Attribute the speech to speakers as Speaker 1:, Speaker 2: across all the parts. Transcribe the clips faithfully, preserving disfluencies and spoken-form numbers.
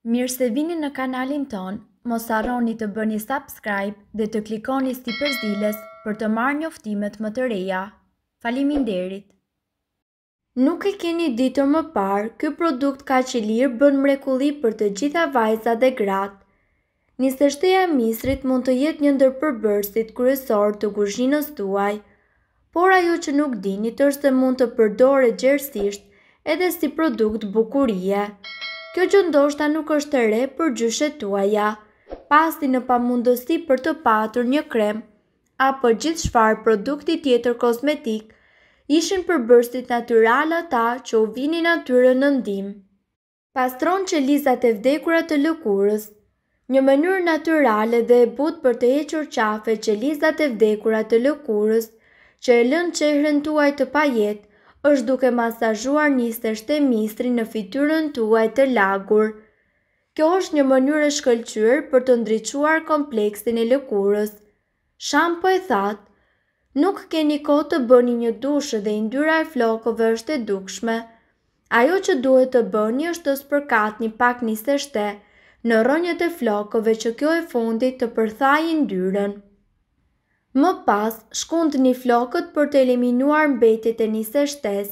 Speaker 1: Mirë se vini në kanalin ton, mos harroni të bëni subscribe dhe të klikoni si përzdiles për të marrë njoftimet më të reja. Faleminderit! Nuk e keni ditur më parë, ky produkt kaq i lirë bën mrekulli për të gjitha vajzat dhe gratë. Nistështeja e misrit mund të jetë një ndër përbërësit kryesor të kuzhinës tuaj, por ajo që nuk dinit është se mund të përdoret gjerësisht edhe si produkt bukurie. Kjo gjë ndoshta nuk është e re për gjyshet tuaja, pasi në pamundësi për të patur një krem apo gjithë çfarë produkti tjetër kozmetik, ishin përbërësit natyral ata që u vinin natyrën në ndihmë. Pastron qelizat e vdekura të lëkurës. Një mënyrë natyrale dhe e butë për të hequr qafe qelizat e vdekura të lëkurës që e lën çehrën tuaj të pajetë është duke masazhuar nistësht e mistri në fytyrën tuaj të lagur. Kjo është një mënyrë e shkëlqyer për të ndriçuar kompleksin e lëkurës. Shampo e thatë. Nuk keni kohë të bëni një dushë dhe yndyra e flokëve është e dukshme. Ajo që duhet të bëni është të spërkatni pak nistështe në rrënjët e flokëve që kjo e fundit të përthajë yndyrën. Më pas, shkundni flokët për të eliminuar mbetjet e nistështes.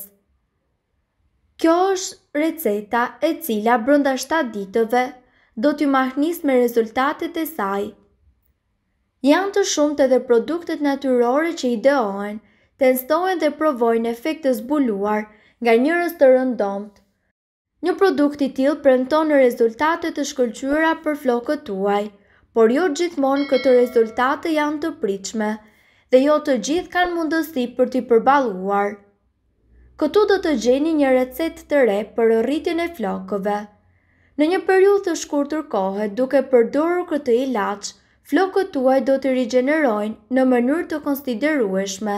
Speaker 1: Kjo është receta e cila brenda shtatë ditëve do t'ju mahnis me rezultatet e saj. Janë të shumtë edhe produktet natyrore që ideohen, testohen dhe provojnë efekt të zbuluar nga njerëz të rëndomtë. Një produkt i tillë premton rezultate të shkëlqyera për flokët tuaj, por jo gjithmonë këto rezultate janë të pritshme dhe jo të gjithë kanë mundësi për t'i përballuar. Këtu do të gjeni një recetë të re për rritjen e flokëve. Në një periudhë të shkurtër kohe, duke përdorur këtë ilaç, flokët tuaj do të rigjenerojnë në mënyrë të konsiderueshme.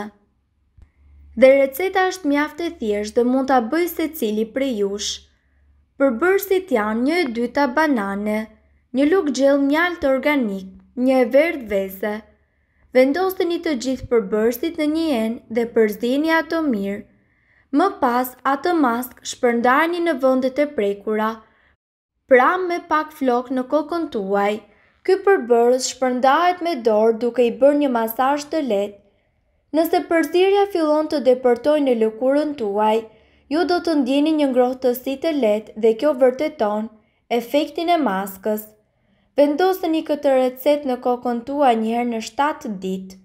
Speaker 1: Dhe receta është mjaft e thjeshtë dhe mund ta bëjë secili prej jush. Përbërësit janë një e dyta banane, një lugë gjellë mjalt organik, një e verdhë vese. Vendosni të gjithë përbërësit në një enë dhe përzieni ato mirë. Më pas atë mask shpërndani në vendet e prekura, pra me pak flok në kokën tuaj. Ky përbërës shpërndahet me dorë duke i bërë një masazh të lehtë. Nëse përzierja fillon të depërtojë në lëkurën tuaj, ju do të ndjeni një ngrohtësi të lehtë dhe kjo vërteton efektin e maskës. Vendosni këtë recetë në kokën tuaj një herë në shtatë ditë.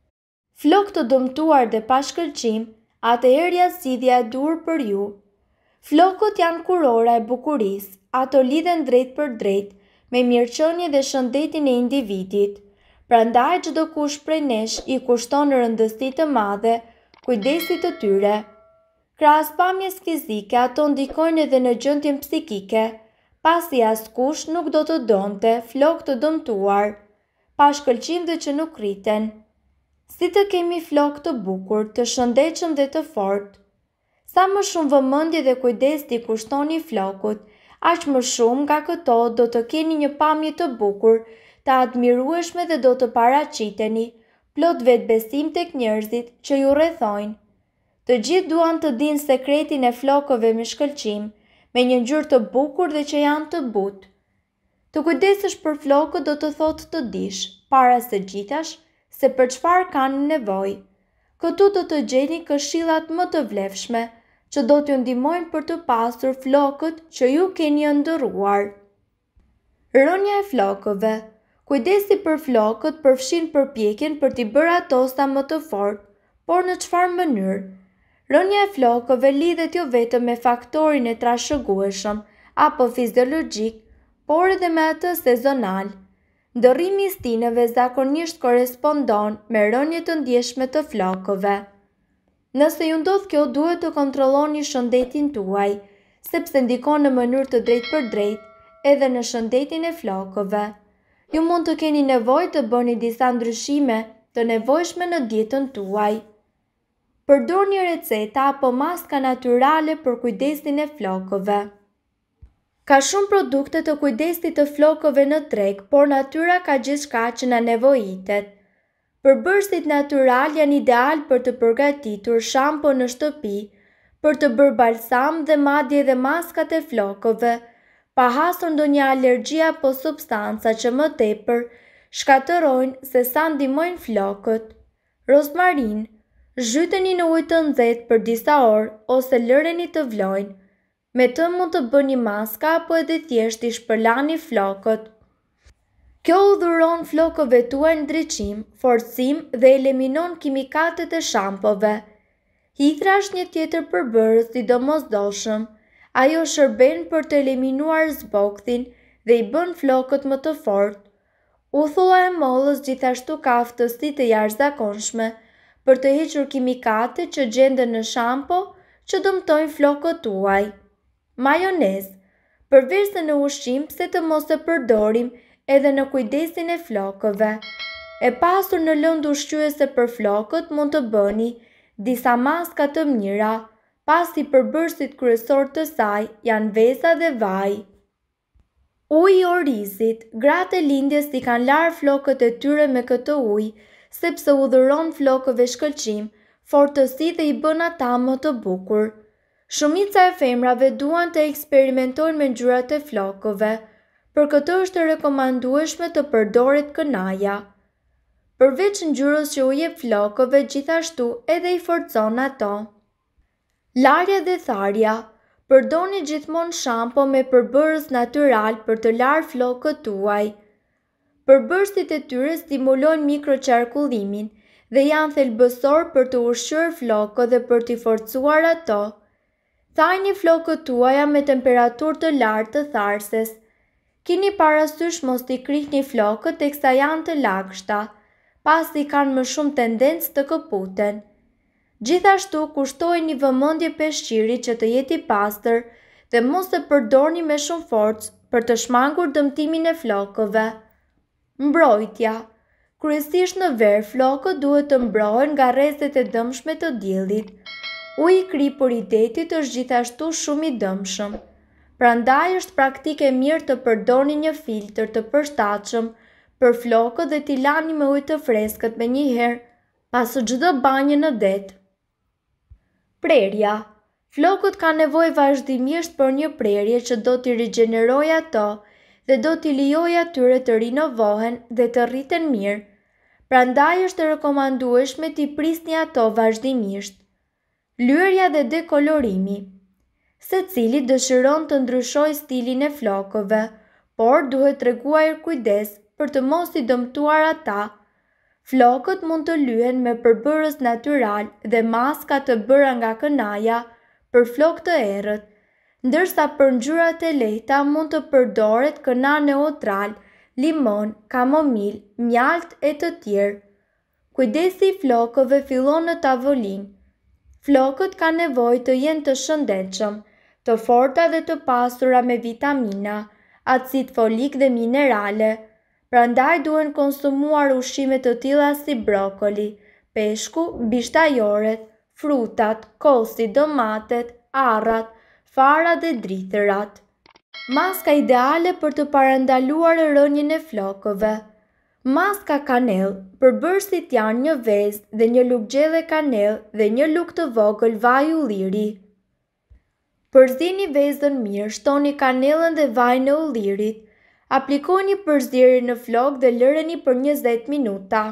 Speaker 1: Flok të dëmtuar dhe pa shkëlqim, atëherë ja zgjidhja e dur për ju. Flokët janë kurora e bukurisë, ato lidhen drejt për drejt me mirëqenie dhe shëndetin e individit. Prandaj çdo kush prej nesh i kushton rëndësi të madhe kujdesit të tyre. Krahas pamjes fizike, ato ndikojnë edhe në gjendjen psikike, pasi askush nuk do të donte flok të dëmtuar, pa shkëlqim dhe që nuk rriten. Si të kemi flok të bukur, të shëndetshëm dhe të fortë. Sa më shumë vëmendje dhe kujdes t'i kushtoni flokut, aq më shumë nga këto do të keni një pamje të bukur, të admirueshme dhe do të paraqiteni plot vetbesim tek njerëzit që ju rrethojnë. Të gjithë duan të dinë sekretin e flokëve me shkëlqim, me një ngjyrë të bukur dhe që janë të butë. Të kujdesesh për flokët do të thotë të dish, para së gjithash, se për çfarë kanë nevojë. Këtu do të gjeni këshillat më të vlefshme që do t'ju ndihmojnë për të pasur flokët që ju keni ëndërruar. Rënja e flokëve. Kujdesi për flokët përfshin përpjekjen për t'i bërë ato sa më të fortë, por në çfarë mënyrë? Rënja e flokëve lidhet jo vetëm me faktorin e trashëgueshëm apo fiziologjik, por edhe me atë sezonal. Ndërrimi i stinëve zakonisht korespondon me rënje të ndjeshme të flokëve. Nëse ju ndodh kjo, duhet të kontrolloni shëndetin tuaj, sepse ndikon në mënyrë të drejtë për drejtë edhe në shëndetin e flokëve. Ju mund të keni nevojë të bëni disa ndryshime të nevojshme në dietën tuaj. Përdorni receta apo maska natyrale për kujdesin e flokëve. Ka shumë produkte të kujdesit të flokëve në treg, por natyra ka gjithçka që na nevojitet. Përbërësit natyral janë ideal për të përgatitur shampo në shtëpi, për të bërë balsam dhe madje edhe maskat e flokëve, pa hasur ndonjë alergji apo substanca që më tepër shkatërrojnë se sa ndihmojnë flokët. Rozmarin, zhyteni në ujë të nxehtë për disa orë ose lëreni të vlojnë. Me të mund të bëni maska apo edhe thjesht i shpërlani flokët. Kjo udhëron flokëve tuaj ndriçim, forcim dhe eliminon kimikatet e shampove. Hithra është një tjetër përbërës i domosdoshëm. Ajo shërben për të eliminuar zbokthin dhe i bën flokët më të fortë. Uthulla e mollës gjithashtu ka aftësi të jashtëzakonshme për të hequr kimikatet që gjenden në shampo që dëmtojnë flokët tuaj. Majonez, përveç se në ushqim pse të mos e përdorim edhe në kujdesin e flokëve. E pasur në lëndë ushqyese për flokët mund të bëni disa maska të mira, pasi përbërësit kryesor të saj janë vesa dhe vaj. Uji i orizit, gratë e lindjes i kanë larë flokët e tyre me këtë ujë, sepse udhëron flokëve shkëlqim, fortësi dhe i bën ata më të bukur. Shumica e femrave duan të eksperimentojnë me ngjyrat e flokëve, për këtë është e rekomandueshme të përdoret kënaja. Përveç ngjyrës që u jep flokëve, gjithashtu edhe i forcon ato. Larja dhe tharja, përdorni gjithmonë shampo me përbërës natyral për të larë flokët tuaj. Përbërësit e tyre stimulojnë mikroqarkullimin dhe janë thelbësor për të ushqyer flokët dhe për t'i forcuar ato. Thajni flokët tuaja me temperaturë të lartë të tharses. Kini parasysh mos t'i krihni flokët teksa janë të lagshta, pasi kanë më shumë tendencë të këputen. Gjithashtu kushtojini vëmendje peshqirit që të jetë i pastër dhe mos e përdorni me shumë forcë për të shmangur dëmtimin e flokëve. Mbrojtja. Kryesisht në ver, flokët duhet të mbrohen nga rrezet e dëmshme të diellit. Uji i kripur i detit është gjithashtu shumë i dëmshëm. Prandaj është praktike mirë të përdorni një filtr të përshtatshëm për flokët dhe t'i lani me ujë të freskët menjëherë pas çdo banje në det. Prerja. Flokët kanë nevojë vazhdimisht për një prerje që do t'i rigjenerojë ato dhe do t'i lijojë atyre të rinovohen dhe të rriten mirë. Prandaj është e rekomandueshme t'i prisni ato vazhdimisht. Lyerja dhe dekolorimi. Secili dëshiron të ndryshojë stilin e flokëve, por duhet treguar kujdes për të mos i dëmtuar ata. Flokët mund të lyhen me përbërës natyral dhe maska të bëra nga kënaja për flokë të errët, ndërsa për ngjyrat e lehta mund të përdoret këna neutral, limon, kamomil, mjalt e të tjerë. Kujdesi i flokëve fillon në tavolinë. Flokët kanë nevojë të jenë të shëndetshëm, të forta dhe të pasura me vitamina, acid folik dhe minerale. Prandaj duhen konsumuar ushqime të tilla si brokoli, peshku, bishtajoret, frutat, kosi, domatet, arrat, fara dhe drithërat. Maska ideale për të parandaluar rënjen e flokëve. Maska kanell, përbërësit janë një vezë dhe një lugë gjelle kanell dhe një lugë të vogël vaj ulliri. Përzini vezën mirë, shtoni kanellën dhe vajin e ullirit. Aplikoni përzierje në flokë dhe lëreni për njëzet minuta.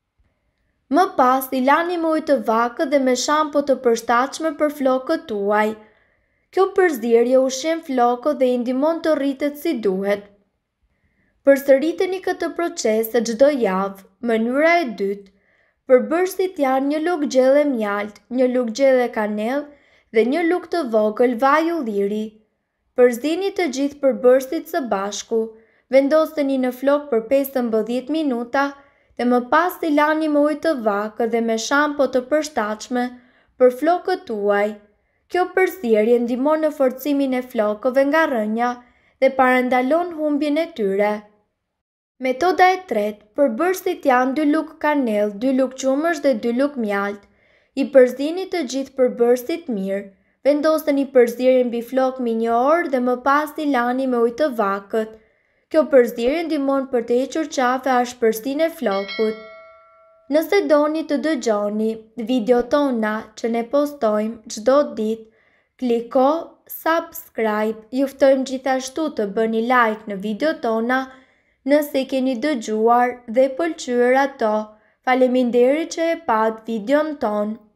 Speaker 1: Më pas i lani me ujë të vakët dhe me shampo të përshtatshme për flokët tuaj. Kjo përzierje ushqen flokët dhe i ndihmon të rritet si duhet. Përsëriteni këtë proces çdo javë. Mënyra e dytë. Përbërësit janë një lugë gjelle mjalt, një lugë gjelle kanell dhe një lugë të vogël vaj ulliri. Përzini të gjithë përbërësit së bashku. Vendoseni në flokë për pesëmbëdhjetë minuta dhe më pas i lani me ujë të vakët dhe me shampo të përshtatshme për flokët tuaj. Kjo përzierje ndihmon në forcimin e flokëve nga rënja dhe parandalon humbjen e tyre. Metoda e tretë, përbërësit janë dy lugë kanell, dy lugë qumësh dhe dy lugë mjalt. I përzini të gjithë përbërësit mirë. Vendoseni përzierjen mbi flokë mbi një orë dhe më pas i lani me ujë të vakët. Kjo përzierje ndihmon për të hequr qafe ashpërsinë e flokut. Nëse doni të dëgjoni video tona që ne postojmë çdo ditë, kliko subscribe. Juftojmë gjithashtu të bëni like në video tona nëse keni dëgjuar dhe pëlqyer ato. Faleminderit që e pat videon ton.